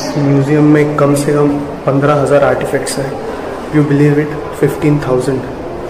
Museum में कम से कम 15,000 आर्टिफैक्ट्स हैं। You believe it, 15,000।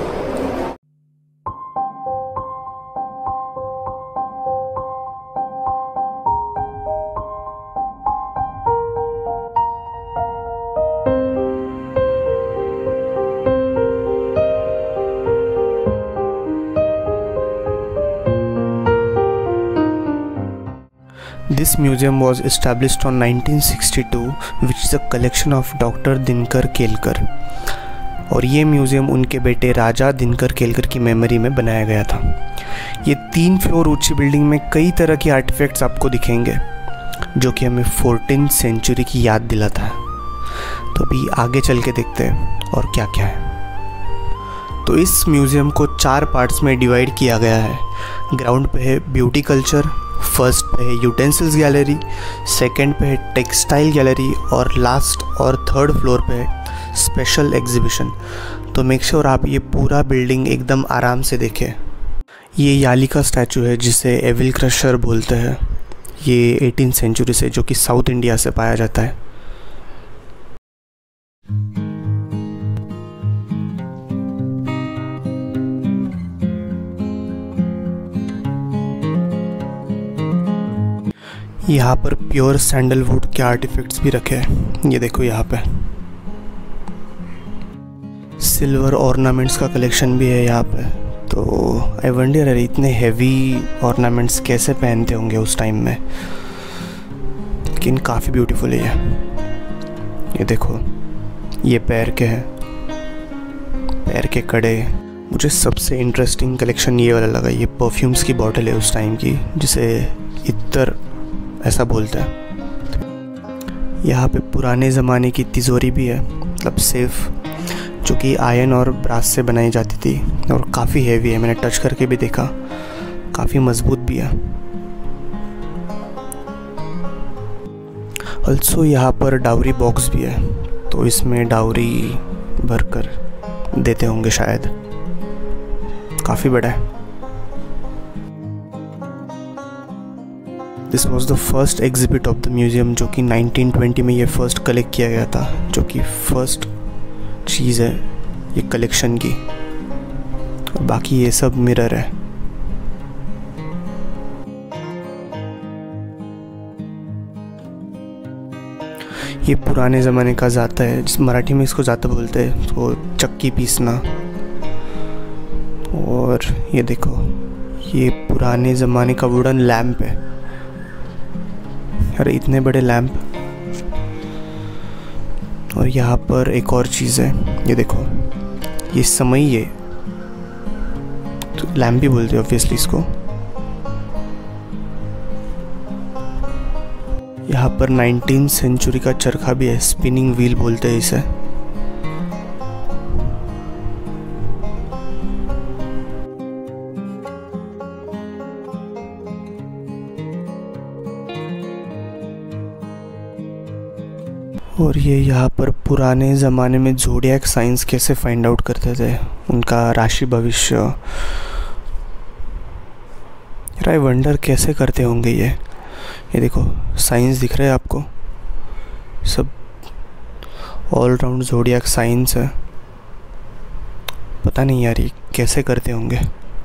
This museum was established on 1962, which is a collection of Dr. Dinkar Kelkar. और ये म्यूज़ियम उनके बेटे राजा दिनकर केलकर की मेमोरी में बनाया गया था। ये 3 फ्लोर ऊंची बिल्डिंग में कई तरह के आर्टिफैक्ट्स आपको दिखेंगे, जो कि हमें 14th सेंचुरी की याद दिलाता है। तो अभी आगे चल के देखते हैं और क्या क्या है। तो इस म्यूज़ियम को 4 पार्ट्स में डिवाइड किया गया है। ग्राउंड पे है ब्यूटी कल्चर, फर्स्ट पे है यूटेंसिल्स गैलरी, सेकंड पे है टेक्सटाइल गैलरी और लास्ट और थर्ड फ्लोर पे है स्पेशल एग्जीबिशन। तो मेक श्योर आप ये पूरा बिल्डिंग एकदम आराम से देखें। ये याली का स्टैचू है जिसे एविल क्रशर बोलते हैं। ये 18th सेंचुरी से, जो कि साउथ इंडिया से पाया जाता है। यहाँ पर प्योर सैंडलवुड के आर्टिफैक्ट्स भी रखे हैं। ये देखो, यहाँ पे सिल्वर ऑर्नामेंट्स का कलेक्शन भी है यहाँ पे। तो आई वंडर अरे इतने हैवी ऑर्नामेंट्स कैसे पहनते होंगे उस टाइम में, लेकिन काफ़ी ब्यूटीफुल है ये देखो, ये पैर के हैं, पैर के कड़े। मुझे सबसे इंटरेस्टिंग कलेक्शन ये वाला लगा। ये परफ्यूम्स की बॉटल है उस टाइम की, जिसे इत्तर ऐसा बोलते हैं। यहाँ पे पुराने ज़माने की तिजोरी भी है, मतलब सेफ, जो कि आयरन और ब्रास से बनाई जाती थी और काफ़ी हैवी है। मैंने टच करके भी देखा, काफ़ी मजबूत भी है। ऑल्सो यहाँ पर डाउरी बॉक्स भी है, तो इसमें डाउरी भरकर देते होंगे शायद। काफ़ी बड़ा है। This was the first exhibit of the museum, जो कि 1920 में ये फर्स्ट कलेक्ट किया गया था, जो कि फर्स्ट चीज़ है ये कलेक्शन की। और बाकी ये सब मिरर है। ये पुराने ज़माने का जाता है, जिस मराठी में इसको जाता बोलते हैं, तो चक्की पीसना। और ये देखो, ये पुराने ज़माने का वुडन लैम्प है। अरे इतने बड़े लैंप। और यहाँ पर एक और चीज़ है, ये देखो, ये समय है, तो लैंप भी बोलते हैं ऑब्वियसली इसको। यहाँ पर 19th सेंचुरी का चरखा भी है, स्पिनिंग व्हील बोलते हैं इसे। और ये यहाँ पर पुराने ज़माने में ज़ोडिएक साइंस कैसे फाइंड आउट करते थे, उनका राशि भविष्य। यार आई वंडर कैसे करते होंगे ये देखो, साइंस दिख रहा है आपको, सब ऑल राउंड ज़ोडिएक साइंस है। पता नहीं यार ये कैसे करते होंगे।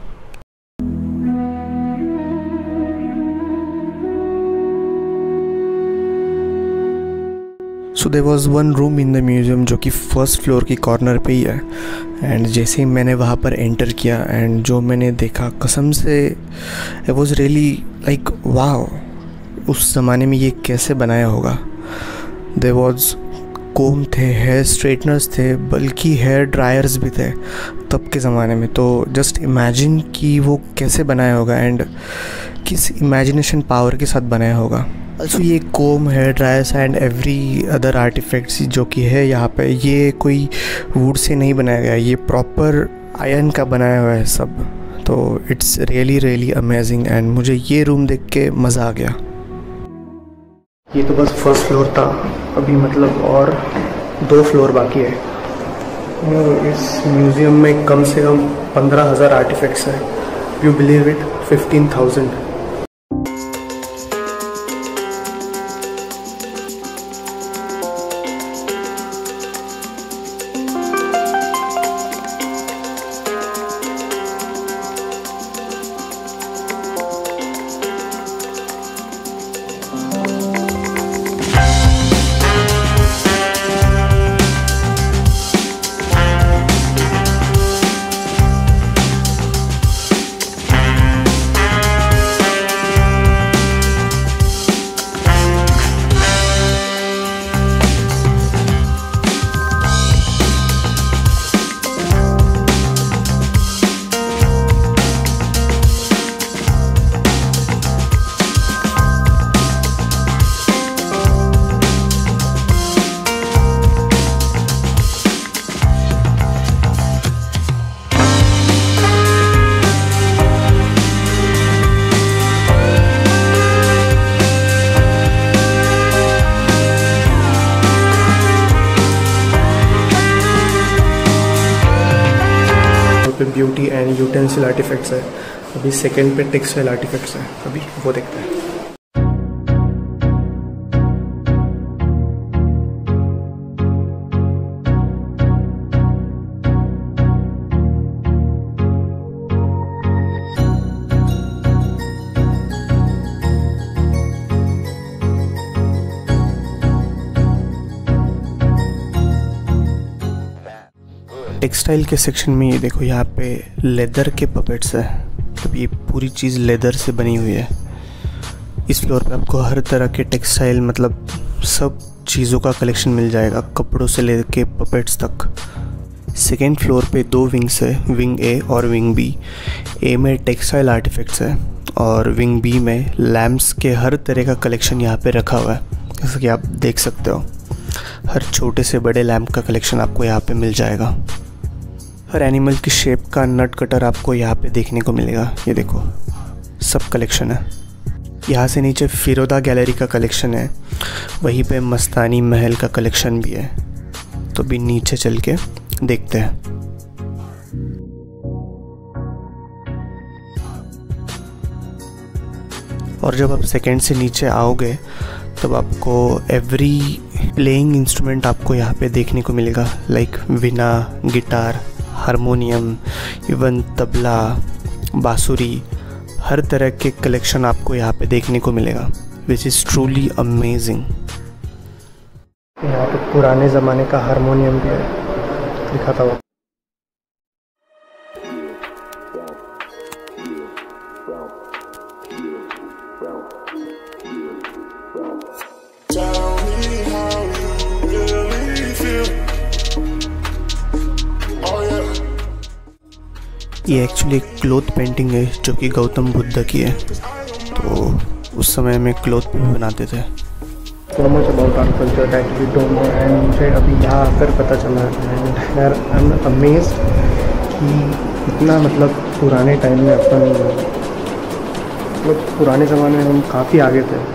So there was one room in the museum जो कि फर्स्ट फ्लोर की कॉर्नर पे ही है। एंड जैसे ही मैंने वहाँ पर एंटर किया एंड जो मैंने देखा, कसम से I was really like wow, उस ज़माने में ये कैसे बनाया होगा। देयर वाज कोम थे, हेयर स्ट्रेटनर्स थे, बल्कि हेयर ड्रायर्स भी थे तब के ज़माने में। तो जस्ट इमेजिन कि वो कैसे बनाया होगा एंड किस इमेजिनेशन पावर के साथ बनाया होगा। also ये comb, hair dryers and every other artifacts जो कि है यहाँ पे, ये कोई वुड से नहीं बनाया गया, ये प्रॉपर आयरन का बनाया हुआ है सब। तो it's really really amazing and मुझे ये रूम देख के मज़ा आ गया। ये तो बस फर्स्ट फ्लोर था, अभी मतलब और 2 फ्लोर बाकी है। इस म्यूज़ियम में कम से कम 15,000 आर्टिफैक्ट्स हैं। You believe it, 15,000। पे ब्यूटी एंड यूटेंसिल आर्टिफैक्ट्स है, अभी सेकंड पे टेक्सटाइल आर्टिफैक्ट्स है, अभी वो देखते हैं। टेक्सटाइल के सेक्शन में ये देखो, यहाँ पे लेदर के पपेट्स है, तो ये पूरी चीज़ लेदर से बनी हुई है। इस फ्लोर पे आपको हर तरह के टेक्सटाइल मतलब सब चीज़ों का कलेक्शन मिल जाएगा, कपड़ों से लेके पपेट्स तक। सेकेंड फ्लोर पे 2 विंग्स है, विंग ए और विंग बी। ए में टेक्सटाइल आर्टिफैक्ट्स है और विंग बी में लैम्प्स के हर तरह का कलेक्शन यहाँ पे रखा हुआ है। जैसा कि आप देख सकते हो, हर छोटे से बड़े लैम्प का कलेक्शन आपको यहाँ पे मिल जाएगा। हर एनिमल की शेप का नट कटर आपको यहाँ पे देखने को मिलेगा। ये देखो सब कलेक्शन है। यहाँ से नीचे फिरोदा गैलरी का कलेक्शन है, वहीं पे मस्तानी महल का कलेक्शन भी है, तो भी नीचे चल के देखते हैं। और जब आप सेकेंड से नीचे आओगे तब आपको एवरी प्लेइंग इंस्ट्रूमेंट आपको यहाँ पे देखने को मिलेगा, like veena, guitar, harmonium, even tabla, बांसुरी, हर तरह के कलेक्शन आपको यहाँ पे देखने को मिलेगा, विच इज़ ट्रूली अमेजिंग। यहाँ पे पुराने ज़माने का हारमोनियम भी है, दिखाता हुआ। ये एक्चुअली एक क्लोथ पेंटिंग है जो कि गौतम बुद्ध की है, तो उस समय में क्लोथ भी बनाते थे। So much about our culture that we don't know, and मुझे अभी यहाँ आकर पता चला एंड यार आई एम अमेज्ड कि इतना मतलब पुराने टाइम में अपन मतलब पुराने ज़माने में हम काफ़ी आगे थे।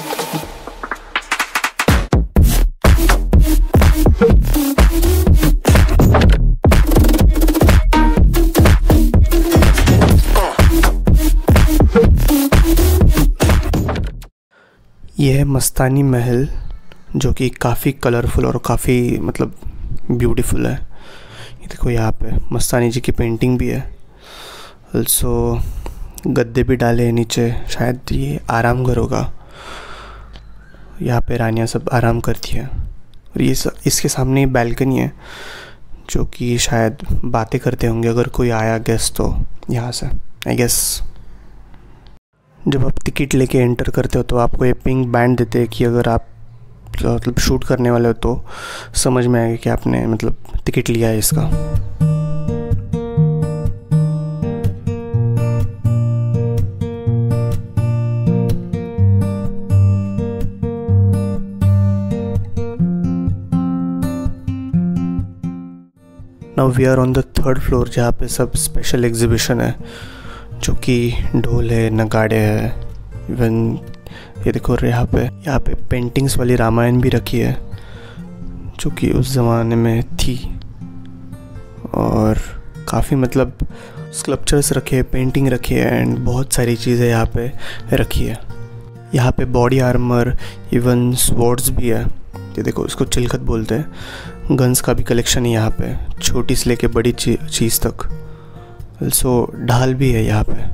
यह है मस्तानी महल, जो कि काफ़ी कलरफुल और काफ़ी मतलब ब्यूटीफुल है। ये देखो यहाँ पे मस्तानी जी की पेंटिंग भी है, ऑल्सो गद्दे भी डाले हैं नीचे, शायद ये आराम घर होगा। यहाँ पे रानियाँ सब आराम करती है और ये इसके सामने ही बैल्कनी है जो कि शायद बातें करते होंगे अगर कोई आया गेस्ट तो यहाँ से, आई गेस। जब आप टिकट लेके एंटर करते हो तो आपको ये पिंक बैंड देते हैं कि अगर आप मतलब शूट करने वाले हो तो समझ में आएगा कि आपने मतलब टिकट लिया है इसका। Now we are on the 3rd floor, जहाँ पे सब स्पेशल एग्जीबिशन है, जो कि ढोल है, नगाड़े है, इवन ये देखो यहाँ पे पेंटिंग्स वाली रामायण भी रखी है जो कि उस ज़माने में थी, और काफ़ी मतलब स्कल्पचर्स रखे हैं, पेंटिंग रखी है एंड बहुत सारी चीज़ें यहाँ पे रखी है। यहाँ पे बॉडी आर्मर, इवन स्वॉर्ड्स भी है। ये देखो इसको चिलखत बोलते हैं। गन्स का भी कलेक्शन है यहाँ पे, छोटी से लेके बड़ी चीज़ तक। ऑल्सो ढाल भी है यहाँ पे।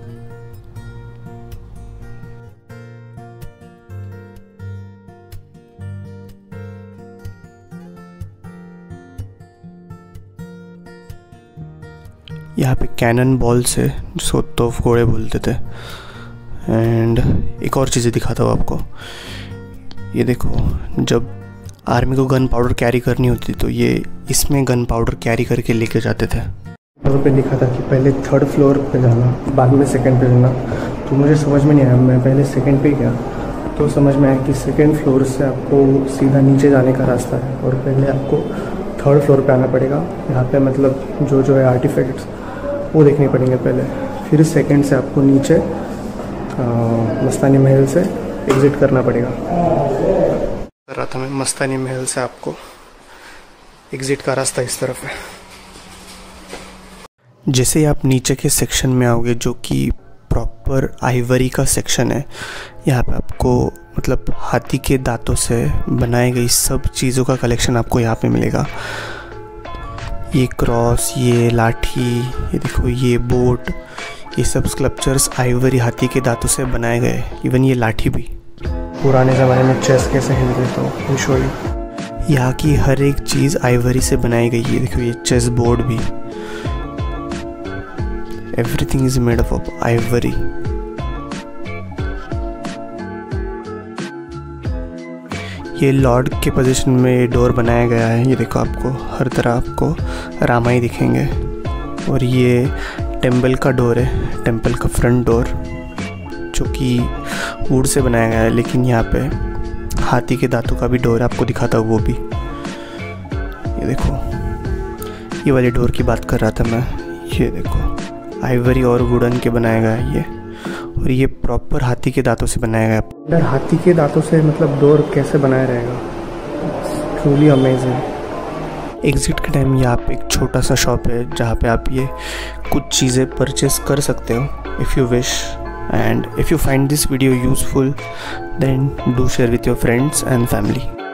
यहाँ पे कैनन बॉल्स है जिसको तोफ घोड़े बोलते थे। एंड एक और चीज़ें दिखाता हूँ आपको। ये देखो, जब आर्मी को गन पाउडर कैरी करनी होती तो ये इसमें गन पाउडर कैरी करके लेके जाते थे। वहाँ पे लिखा था कि पहले 3rd फ्लोर पे जाना, बाद में 2nd पे जाना, तो मुझे समझ में नहीं आया। मैं पहले 2nd पे गया तो समझ में आया कि 2nd फ्लोर से आपको सीधा नीचे जाने का रास्ता है और पहले आपको 3rd फ्लोर पे आना पड़ेगा। यहाँ पे मतलब जो है आर्टिफैक्ट्स वो देखने पड़ेंगे पहले, फिर 2nd से आपको नीचे मस्तानी महल से एग्ज़िट करना पड़ेगा। कर रहा था मैं, मस्तानी महल से आपको एग्ज़िट का रास्ता इस तरफ है। जैसे ही आप नीचे के सेक्शन में आओगे जो कि प्रॉपर आइवरी का सेक्शन है, यहाँ पे आपको मतलब हाथी के दांतों से बनाई गई सब चीज़ों का कलेक्शन आपको यहाँ पे मिलेगा। ये क्रॉस, ये लाठी, ये देखो ये बोट, ये सब स्कल्पचर्स आइवरी हाथी के दांतों से बनाए गए। इवन ये लाठी भी। पुराने ज़माने में चेस कैसे हिलते तो शो यू। यहाँ की हर एक चीज़ आइवरी से बनाई गई है। देखो ये चेस बोर्ड भी, everything is made of ivory. ये लॉर्ड के पोजीशन में डोर बनाया गया है। ये देखो आपको हर तरह आपको रामाई दिखेंगे। और ये टेम्पल का डोर है, टेम्पल का फ्रंट डोर जो कि वुड से बनाया गया है, लेकिन यहाँ पे हाथी के दांतों का भी डोर आपको दिखाता हूँ वो भी। ये देखो ये वाले डोर की बात कर रहा था मैं। ये देखो आइवरी और वुडन के बनाया गया है ये, और ये प्रॉपर हाथी के दांतों से बनाया गया है। अंदर हाथी के दांतों से मतलब डोर कैसे बनाया रहेगा, ट्रूली अमेजिंग। एग्ज़िट के टाइम यहाँ पे एक छोटा सा शॉप है जहाँ पे आप ये कुछ चीज़ें परचेस कर सकते हो if you wish. And if you find this video useful, then do share with your friends and family.